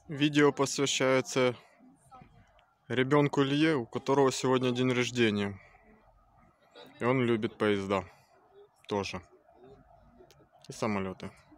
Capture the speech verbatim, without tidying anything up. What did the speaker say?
Видео посвящается ребенку Илье, у которого сегодня день рождения. И он любит поезда тоже. И самолеты.